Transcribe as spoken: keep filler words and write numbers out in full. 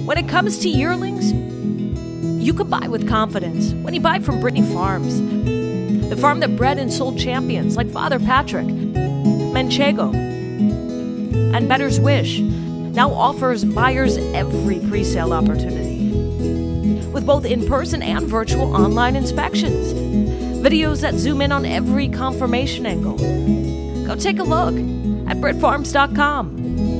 When it comes to yearlings, you can buy with confidence when you buy from Brittany Farms, the farm that bred and sold champions like Father Patrick, Manchego, and Better's Wish. Now offers buyers every pre-sale opportunity with both in-person and virtual online inspections. Videos that zoom in on every confirmation angle. Go take a look at Britt Farms dot com.